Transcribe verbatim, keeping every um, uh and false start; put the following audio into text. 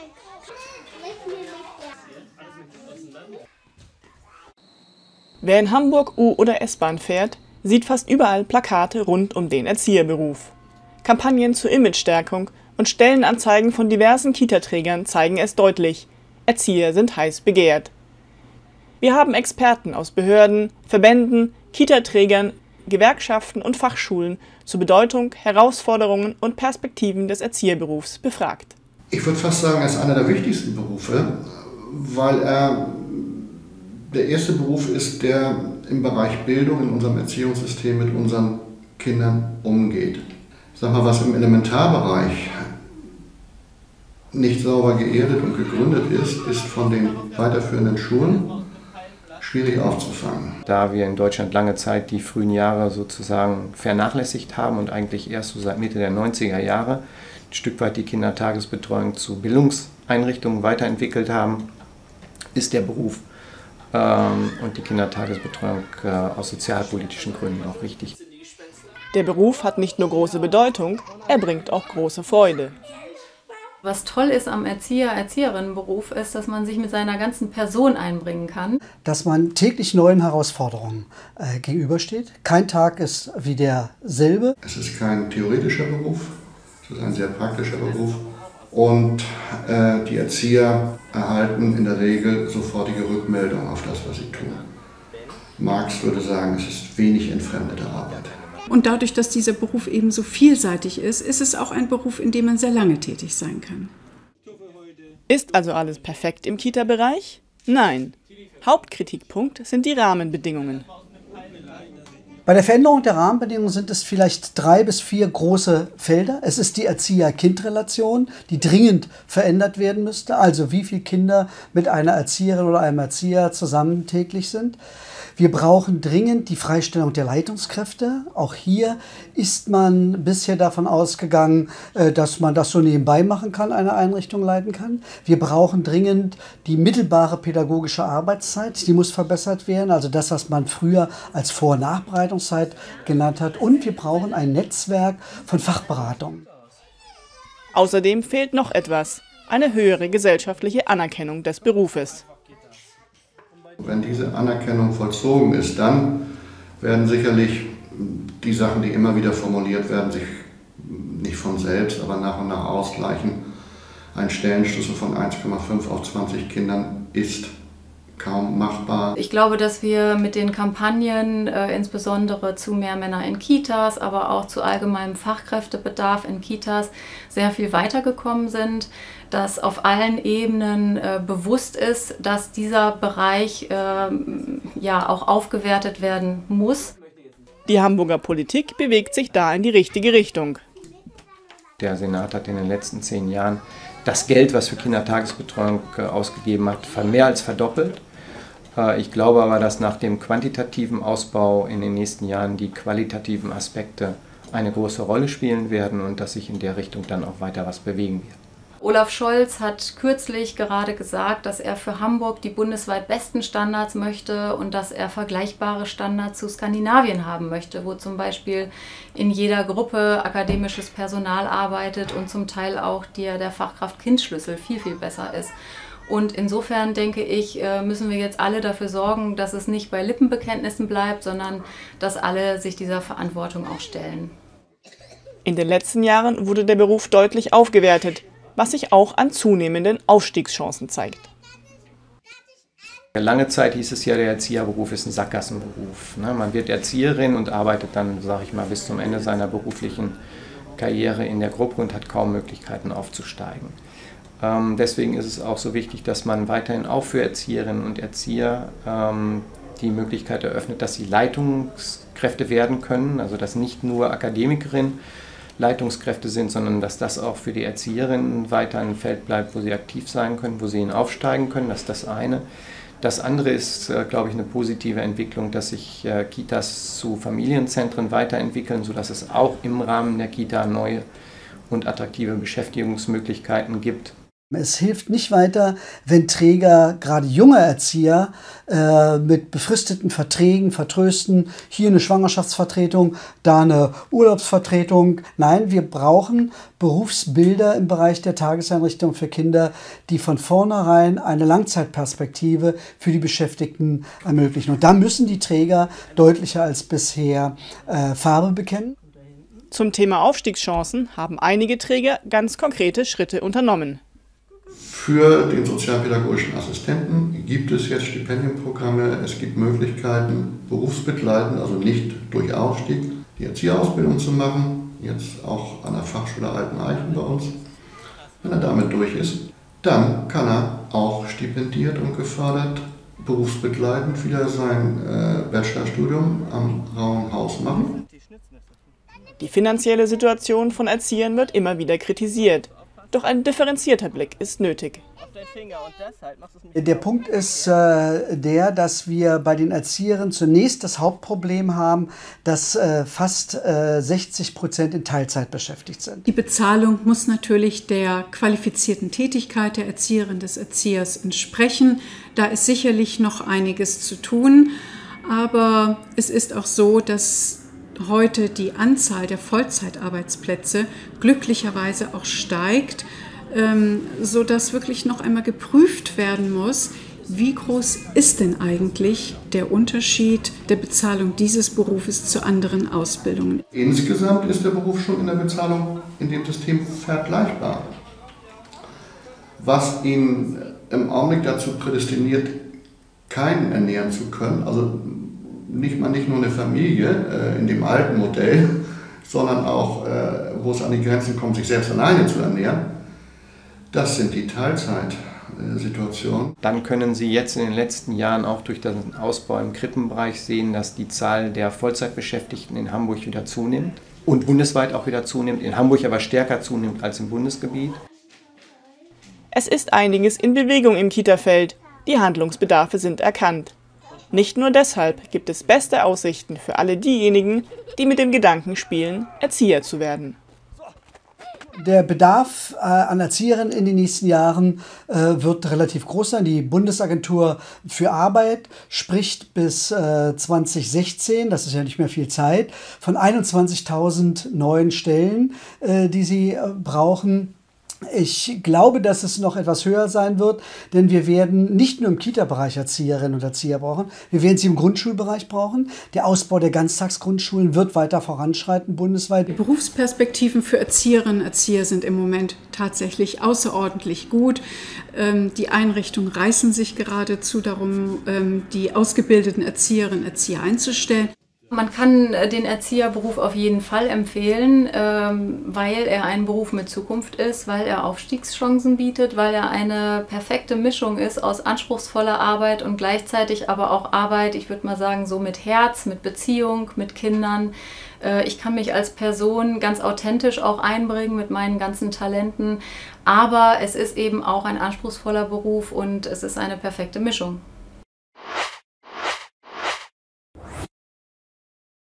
Wer in Hamburg U- oder S-Bahn fährt, sieht fast überall Plakate rund um den Erzieherberuf. Kampagnen zur Imagestärkung und Stellenanzeigen von diversen Kita-Trägern zeigen es deutlich: Erzieher sind heiß begehrt. Wir haben Experten aus Behörden, Verbänden, Kita-Trägern, Gewerkschaften und Fachschulen zur Bedeutung, Herausforderungen und Perspektiven des Erzieherberufs befragt. Ich würde fast sagen, er ist einer der wichtigsten Berufe, weil er der erste Beruf ist, der im Bereich Bildung in unserem Erziehungssystem mit unseren Kindern umgeht. Ich sag mal, was im Elementarbereich nicht sauber geerdet und gegründet ist, ist von den weiterführenden Schulen schwierig aufzufangen. Da wir in Deutschland lange Zeit die frühen Jahre sozusagen vernachlässigt haben und eigentlich erst so seit Mitte der neunziger Jahre ein Stück weit die Kindertagesbetreuung zu Bildungseinrichtungen weiterentwickelt haben, ist der Beruf ähm, und die Kindertagesbetreuung äh, aus sozialpolitischen Gründen auch wichtig. Der Beruf hat nicht nur große Bedeutung, er bringt auch große Freude. Was toll ist am Erzieher-, Erzieherinnenberuf ist, dass man sich mit seiner ganzen Person einbringen kann. Dass man täglich neuen Herausforderungen äh, gegenübersteht. Kein Tag ist wie derselbe. Es ist kein theoretischer Beruf, es ist ein sehr praktischer Beruf. Und äh, die Erzieher erhalten in der Regel sofortige Rückmeldung auf das, was sie tun. Marx würde sagen, es ist wenig entfremdete Arbeit. Und dadurch, dass dieser Beruf eben so vielseitig ist, ist es auch ein Beruf, in dem man sehr lange tätig sein kann. Ist also alles perfekt im Kita-Bereich? Nein. Hauptkritikpunkt sind die Rahmenbedingungen. Bei der Veränderung der Rahmenbedingungen sind es vielleicht drei bis vier große Felder. Es ist die Erzieher-Kind-Relation, die dringend verändert werden müsste. Also wie viele Kinder mit einer Erzieherin oder einem Erzieher zusammen täglich sind. Wir brauchen dringend die Freistellung der Leitungskräfte. Auch hier ist man bisher davon ausgegangen, dass man das so nebenbei machen kann, eine Einrichtung leiten kann. Wir brauchen dringend die mittelbare pädagogische Arbeitszeit. Die muss verbessert werden, also das, was man früher als Vor- und Nachbereitungszeit genannt hat. Und wir brauchen ein Netzwerk von Fachberatungen. Außerdem fehlt noch etwas: eine höhere gesellschaftliche Anerkennung des Berufes. Wenn diese Anerkennung vollzogen ist, dann werden sicherlich die Sachen, die immer wieder formuliert werden, sich nicht von selbst, aber nach und nach ausgleichen. Ein Stellenschlüssel von eins Komma fünf auf zwanzig Kindern ist kaum machbar. Ich glaube, dass wir mit den Kampagnen, äh, insbesondere zu mehr Männer in Kitas, aber auch zu allgemeinem Fachkräftebedarf in Kitas, sehr viel weitergekommen sind, dass auf allen Ebenen äh, bewusst ist, dass dieser Bereich äh, ja auch aufgewertet werden muss. Die Hamburger Politik bewegt sich da in die richtige Richtung. Der Senat hat in den letzten zehn Jahren das Geld, was für Kindertagesbetreuung äh, ausgegeben hat, mehr als verdoppelt. Ich glaube aber, dass nach dem quantitativen Ausbau in den nächsten Jahren die qualitativen Aspekte eine große Rolle spielen werden und dass sich in der Richtung dann auch weiter was bewegen wird. Olaf Scholz hat kürzlich gerade gesagt, dass er für Hamburg die bundesweit besten Standards möchte und dass er vergleichbare Standards zu Skandinavien haben möchte, wo zum Beispiel in jeder Gruppe akademisches Personal arbeitet und zum Teil auch der, der Fachkraft-Kind-Schlüssel viel, viel besser ist. Und insofern denke ich, müssen wir jetzt alle dafür sorgen, dass es nicht bei Lippenbekenntnissen bleibt, sondern dass alle sich dieser Verantwortung auch stellen. In den letzten Jahren wurde der Beruf deutlich aufgewertet, was sich auch an zunehmenden Aufstiegschancen zeigt. Lange Zeit hieß es ja, der Erzieherberuf ist ein Sackgassenberuf. Man wird Erzieherin und arbeitet dann, sage ich mal, bis zum Ende seiner beruflichen Karriere in der Gruppe und hat kaum Möglichkeiten aufzusteigen. Ähm, deswegen ist es auch so wichtig, dass man weiterhin auch für Erzieherinnen und Erzieher ähm, die Möglichkeit eröffnet, dass sie Leitungskräfte werden können, also dass nicht nur Akademikerinnen Leitungskräfte sind, sondern dass das auch für die Erzieherinnen weiter ein Feld bleibt, wo sie aktiv sein können, wo sie hin aufsteigen können. Das ist das eine. Das andere ist, äh, glaube ich, eine positive Entwicklung, dass sich äh, Kitas zu Familienzentren weiterentwickeln, sodass es auch im Rahmen der Kita neue und attraktive Beschäftigungsmöglichkeiten gibt. Es hilft nicht weiter, wenn Träger, gerade junge Erzieher, äh, mit befristeten Verträgen vertrösten, hier eine Schwangerschaftsvertretung, da eine Urlaubsvertretung. Nein, wir brauchen Berufsbilder im Bereich der Tageseinrichtung für Kinder, die von vornherein eine Langzeitperspektive für die Beschäftigten ermöglichen. Und da müssen die Träger deutlicher als bisher äh, Farbe bekennen. Zum Thema Aufstiegschancen haben einige Träger ganz konkrete Schritte unternommen. Für den sozialpädagogischen Assistenten gibt es jetzt Stipendienprogramme, es gibt Möglichkeiten, berufsbegleitend, also nicht durch Aufstieg, die Erzieherausbildung zu machen, jetzt auch an der Fachschule Alteneichen bei uns. Wenn er damit durch ist, dann kann er auch stipendiert und gefördert berufsbegleitend wieder sein äh, Bachelorstudium am Rauen Haus machen. Die finanzielle Situation von Erziehern wird immer wieder kritisiert. Doch ein differenzierter Blick ist nötig. Der Punkt ist äh, der, dass wir bei den Erziehern zunächst das Hauptproblem haben, dass äh, fast äh, sechzig Prozent in Teilzeit beschäftigt sind. Die Bezahlung muss natürlich der qualifizierten Tätigkeit der Erzieherin, des Erziehers entsprechen. Da ist sicherlich noch einiges zu tun, aber es ist auch so, dass heute die Anzahl der Vollzeitarbeitsplätze glücklicherweise auch steigt, ähm, sodass wirklich noch einmal geprüft werden muss, wie groß ist denn eigentlich der Unterschied der Bezahlung dieses Berufes zu anderen Ausbildungen. Insgesamt ist der Beruf schon in der Bezahlung in dem System vergleichbar. Was ihn im Augenblick dazu prädestiniert, keinen ernähren zu können, also nicht mal nicht nur eine Familie äh, in dem alten Modell, sondern auch, äh, wo es an die Grenzen kommt, sich selbst alleine zu ernähren. Das sind die Teilzeitsituationen. Dann können Sie jetzt in den letzten Jahren auch durch den Ausbau im Krippenbereich sehen, dass die Zahl der Vollzeitbeschäftigten in Hamburg wieder zunimmt und bundesweit auch wieder zunimmt, in Hamburg aber stärker zunimmt als im Bundesgebiet. Es ist einiges in Bewegung im Kitafeld. Die Handlungsbedarfe sind erkannt. Nicht nur deshalb gibt es beste Aussichten für alle diejenigen, die mit dem Gedanken spielen, Erzieher zu werden. Der Bedarf äh, an Erzieherinnen in den nächsten Jahren äh, wird relativ groß sein. Die Bundesagentur für Arbeit spricht bis äh, zwanzig sechzehn, das ist ja nicht mehr viel Zeit, von einundzwanzigtausend neuen Stellen, äh, die sie äh, brauchen. Ich glaube, dass es noch etwas höher sein wird, denn wir werden nicht nur im Kita-Bereich Erzieherinnen und Erzieher brauchen, wir werden sie im Grundschulbereich brauchen. Der Ausbau der Ganztagsgrundschulen wird weiter voranschreiten bundesweit. Die Berufsperspektiven für Erzieherinnen und Erzieher sind im Moment tatsächlich außerordentlich gut. Die Einrichtungen reißen sich geradezu darum, die ausgebildeten Erzieherinnen und Erzieher einzustellen. Man kann den Erzieherberuf auf jeden Fall empfehlen, weil er ein Beruf mit Zukunft ist, weil er Aufstiegschancen bietet, weil er eine perfekte Mischung ist aus anspruchsvoller Arbeit und gleichzeitig aber auch Arbeit, ich würde mal sagen, so mit Herz, mit Beziehung, mit Kindern. Ich kann mich als Person ganz authentisch auch einbringen mit meinen ganzen Talenten, aber es ist eben auch ein anspruchsvoller Beruf und es ist eine perfekte Mischung.